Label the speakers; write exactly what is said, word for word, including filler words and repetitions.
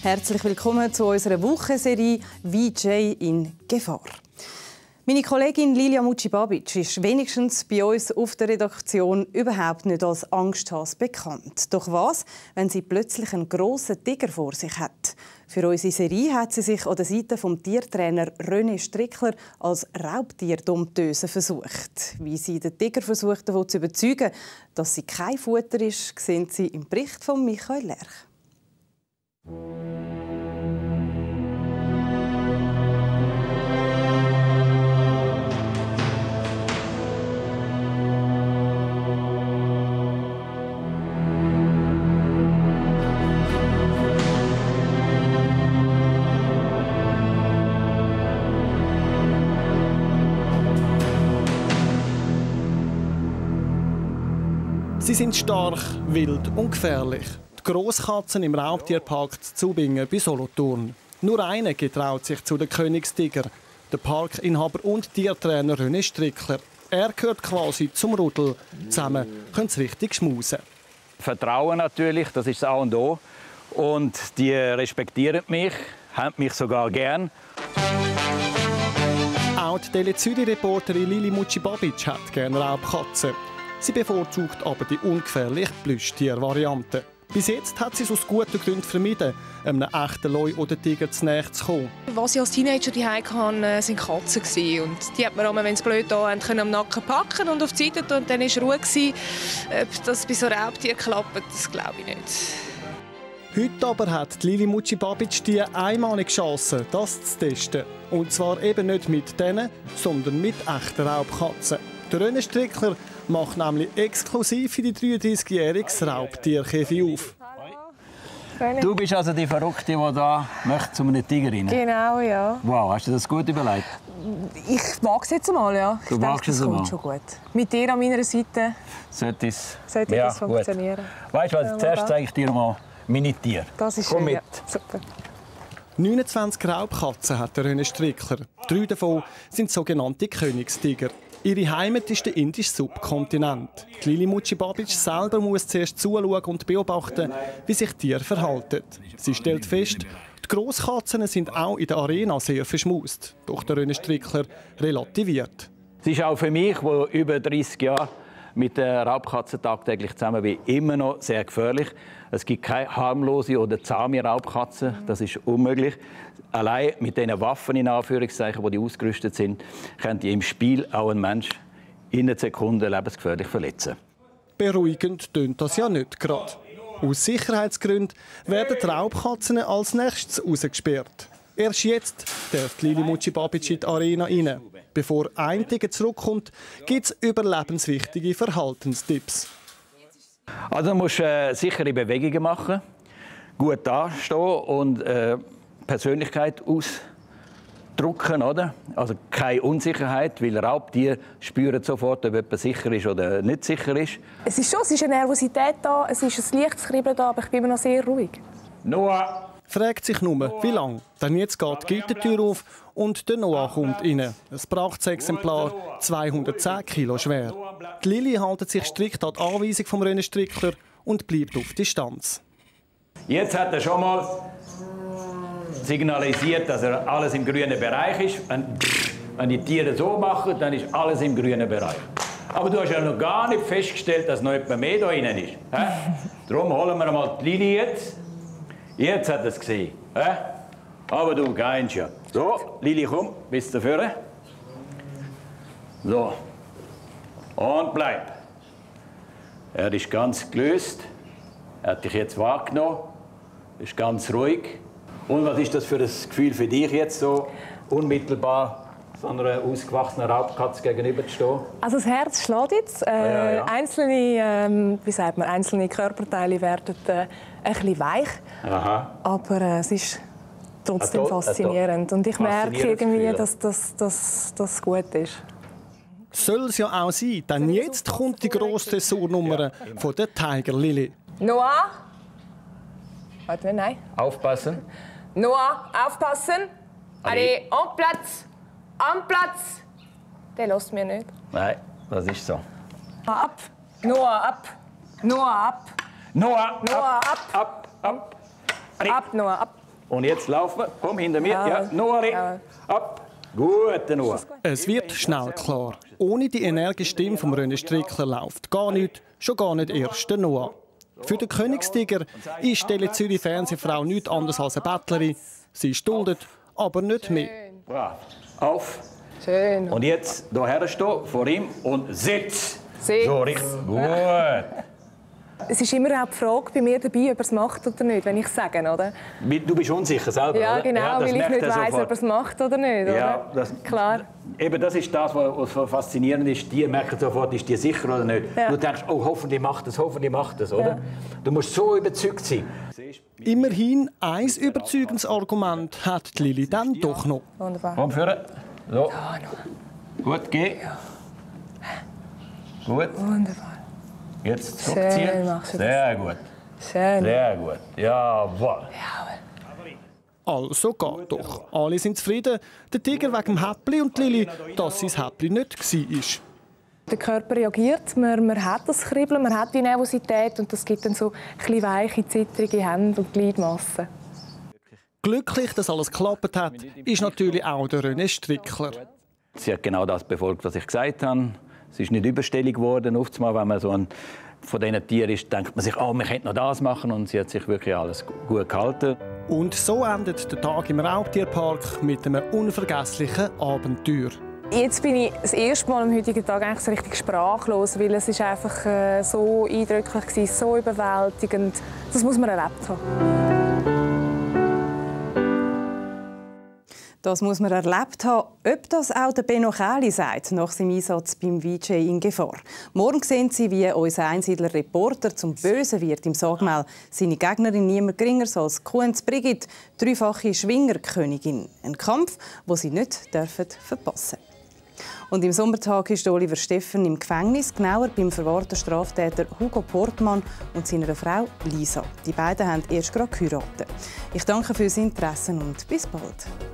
Speaker 1: Herzlich willkommen zu unserer Wochenserie «V J in Gefahr». Meine Kollegin Lilia Mucci-Babic ist wenigstens bei uns auf der Redaktion überhaupt nicht als Angsthase bekannt. Doch was, wenn sie plötzlich einen grossen Tiger vor sich hat? Für unsere Serie hat sie sich an der Seite vom Tiertrainer René Strickler als Raubtierdompteuse versucht. Wie sie den Tiger versucht davon zu überzeugen, dass sie kein Futter ist, sehen Sie im Bericht von Michael Lerch.
Speaker 2: Sie sind stark, wild und gefährlich. Die Grosskatzen im Raubtierpark Zubingen bei Solothurn. Nur eine getraut sich zu den Königstiger. Der Parkinhaber und Tiertrainer René Strickler. Er gehört quasi zum Rudel. Zusammen können sie richtig schmusen.
Speaker 3: Vertrauen natürlich, das ist das A und O. Und die respektieren mich, haben mich sogar gern.
Speaker 2: Auch die Tele Zürich-Reporterin Lili Mucci-Babic hat gerne Raubkatzen. Sie bevorzugt aber die ungefährliche Plüschtier-Variante. Bis jetzt hat sie es aus guten Gründen vermieden, einem echten Leu oder Tiger zu nahe zu kommen.
Speaker 4: Was ich als Teenager zu Hause hatte, waren Katzen. Und die hat man, wenn es blöd da haben, am Nacken packen und auf die Seite tun. Und dann war Ruhe. Ob das bei so Raubtieren klappt, das glaube ich nicht.
Speaker 2: Heute aber hat Lili Mucci-Babic die einmalige Chance, das zu testen. Und zwar eben nicht mit denen, sondern mit echten Raubkatzen. Der René Strickler macht nämlich exklusiv für die dreiunddreißigjährige Raubtierkäfig auf.
Speaker 3: Du bist also die Verrückte, die da möchte zu einem Tiger rein.
Speaker 4: Genau, ja.
Speaker 3: Wow, hast du das gut überlegt?
Speaker 4: Ich mag es jetzt mal, ja.
Speaker 3: Du
Speaker 4: ich
Speaker 3: magst
Speaker 4: denke,
Speaker 3: es
Speaker 4: das kommt
Speaker 3: mal.
Speaker 4: schon gut. Mit dir an meiner Seite
Speaker 3: sollte es
Speaker 4: sollte
Speaker 3: ja,
Speaker 4: das funktionieren.
Speaker 3: Gut. Weißt du was, zuerst zeige ich dir mal meine Tiere.
Speaker 4: Das ist
Speaker 3: Komm
Speaker 4: schön,
Speaker 3: mit.
Speaker 4: ja. Super.
Speaker 2: neunundzwanzig Raubkatzen hat der René Strickler. Drei davon sind sogenannte Königstiger. Ihre Heimat ist der indische Subkontinent. Die Lili Mucci-Babic selber muss zuerst zuschauen und beobachten, wie sich Tiere verhalten. Sie stellt fest, die Grosskatzen sind auch in der Arena sehr verschmust. Doch der René Strickler relativiert.
Speaker 3: Es ist auch für mich, der über dreißig Jahre mit der Raubkatze tagtäglich zusammen bin, immer noch sehr gefährlich. Es gibt keine harmlose oder zahme Raubkatze, das ist unmöglich. Allein mit diesen Waffen, in Anführungszeichen, die die ausgerüstet sind, können die im Spiel auch einen Menschen in einer Sekunde lebensgefährlich verletzen.
Speaker 2: Beruhigend tönt das ja nicht gerade. Aus Sicherheitsgründen werden die Raubkatzen als nächstes rausgesperrt. Erst jetzt darf Lili Mucci-Babic in die Arena rein. Bevor ein Tiger zurückkommt, gibt es überlebenswichtige Verhaltenstipps.
Speaker 3: Also du musst äh, sichere Bewegungen machen, gut dastehen und äh, Persönlichkeit ausdrücken, oder? Also keine Unsicherheit, weil Raubtiere spüren sofort, ob jemand sicher ist oder nicht sicher ist.
Speaker 4: Es ist schon, es ist eine Nervosität da, es ist ein leichtes Kribbeln da, aber ich bin immer noch sehr ruhig.
Speaker 3: Noah!
Speaker 2: Fragt sich nur, wie lange. Denn jetzt geht die Gittertür auf und der Noah kommt rein. Ein Prachtexemplar, zweihundertzehn Kilo schwer. Die Lili hält sich strikt an die Anweisung vom René Strickler und bleibt auf Distanz.
Speaker 3: Jetzt hat er schon mal signalisiert, dass er alles im grünen Bereich ist. Wenn die Tiere so machen, dann ist alles im grünen Bereich. Aber du hast ja noch gar nicht festgestellt, dass noch jemand mehr da drin ist. Darum holen wir mal die Lili jetzt. Jetzt hat er es gesehen. Hä? Aber du gehst ja. So, Lili, komm, bis dafür. So. Und bleib. Er ist ganz gelöst. Er hat dich jetzt wahrgenommen. Ist ganz ruhig. Und was ist das für ein Gefühl für dich jetzt so unmittelbar so einer ausgewachsenen Raubkatze gegenüberzustehen?
Speaker 4: Also das Herz schlägt jetzt. Äh,
Speaker 3: ah, ja, ja.
Speaker 4: Einzelne, ähm, wie sagt man, einzelne Körperteile werden äh, ein bisschen weich.
Speaker 3: Aha.
Speaker 4: Aber äh, es ist trotzdem
Speaker 3: Ah, to-
Speaker 4: faszinierend. Und ich merke
Speaker 3: faszinierendes
Speaker 4: irgendwie,
Speaker 3: Gefühl.
Speaker 4: dass das dass, dass gut ist.
Speaker 2: Soll es ja auch sein, denn jetzt kommt die grosse Dressurnummer von der Tiger Lili.
Speaker 4: Noah? Warte, nein.
Speaker 3: Aufpassen.
Speaker 4: Noah, aufpassen. Allez, en Platz. En Platz. Der lässt mir nicht.
Speaker 3: Nein, das ist so.
Speaker 4: Ab. Noah, ab. Noah, ab.
Speaker 3: Noah,
Speaker 4: Noah, ab.
Speaker 3: ab, ab. ab.
Speaker 4: Ab, Noah, ab.
Speaker 3: Und jetzt laufen wir. Komm hinter mir. Ja, ja Noah, ja. Ab. Gut, Noah.
Speaker 2: Es wird schnell klar. Ohne die energische Stimme von René Strickler läuft gar nichts, schon gar nicht erst der Noah. Für den Königstiger ist die Zürich Fernsehfrau nichts anderes als eine Bettlerin. Sie stuldet, aber nicht mehr.
Speaker 3: Brav. Auf.
Speaker 4: Schön.
Speaker 3: Und jetzt hierher stehen, vor ihm und sitz.
Speaker 4: Sitz.
Speaker 3: So, richtig. Gut.
Speaker 4: Es ist immer auch die Frage bei mir dabei, ob er es macht oder nicht, wenn ich es sage, oder?
Speaker 3: Du bist unsicher selber,
Speaker 4: ja,
Speaker 3: oder?
Speaker 4: Genau, ja, weil ich nicht weiss,
Speaker 3: sofort.
Speaker 4: ob er es macht oder nicht, oder?
Speaker 3: Ja, das,
Speaker 4: klar.
Speaker 3: Eben, das ist das, was faszinierend ist. Die merken sofort, ist die sicher oder nicht. Ja. Du denkst, oh, hoffentlich macht es, hoffentlich macht es, oder? Ja. Du musst so überzeugt sein.
Speaker 2: Immerhin ein überzeugendes Argument hat Lili dann doch noch.
Speaker 4: Wunderbar.
Speaker 3: Komm, führen. So.
Speaker 4: Ja,
Speaker 3: gut, geh. Ja. Gut.
Speaker 4: Wunderbar.
Speaker 3: Jetzt zurückziehen. Sehr gut.
Speaker 4: Schön.
Speaker 3: Sehr gut. Jawohl.
Speaker 2: Also geht doch. Alle sind zufrieden. Der Tiger wegen dem Häppli und Lili, dass sein Häppli nicht war.
Speaker 4: Der Körper reagiert, man, man hat das Kribbeln, man hat die Nervosität und das gibt dann so ein weiche, zittrige Hände und Gliedmassen.
Speaker 2: Glücklich, dass alles geklappt hat, ist natürlich auch der René Strickler.
Speaker 3: Sie hat genau das befolgt, was ich gesagt habe. Es ist nicht überstellig geworden. Oftmals, wenn man so ein von diesen Tieren ist, denkt man sich, oh, wir könnten noch das machen. Und sie hat sich wirklich alles gut gehalten.
Speaker 2: Und so endet der Tag im Raubtierpark mit einem unvergesslichen Abenteuer.
Speaker 4: Jetzt bin ich das erste Mal am heutigen Tag eigentlich so richtig sprachlos, weil es ist einfach äh, so eindrücklich war, so überwältigend. Das muss man erlebt haben.
Speaker 1: Das muss man erlebt haben, ob das auch der Benno Kähli sagt, nach seinem Einsatz beim V J in Gefahr. Morgen sehen Sie, wie unser Einsiedler-Reporter zum Bösen wird im Sagmel. Seine Gegnerin niemand geringer als Kuhns Brigitte, dreifache Schwingerkönigin. Ein Kampf, den Sie nicht dürfen verpassen. Und im Sommertag ist Oliver Steffen im Gefängnis, genauer beim verwahrten Straftäter Hugo Portmann und seiner Frau Lisa. Die beiden haben erst gerade geheiratet. Ich danke fürs Interesse und bis bald.